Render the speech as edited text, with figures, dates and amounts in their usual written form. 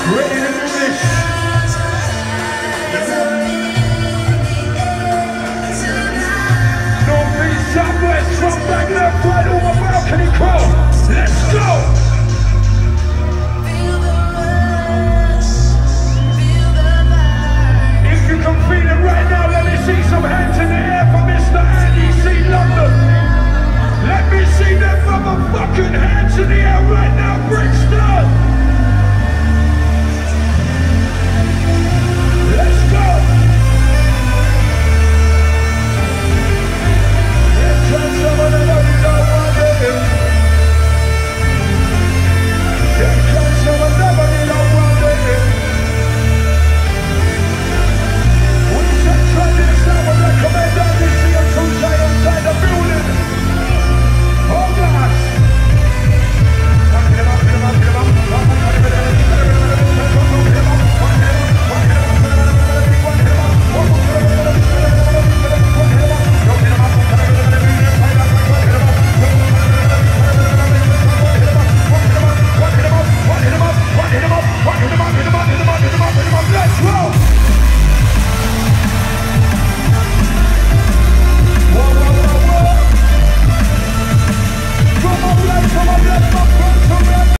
Ready to do this. North, east, south, west, front, back, left, right, over balcony cross. Let's go!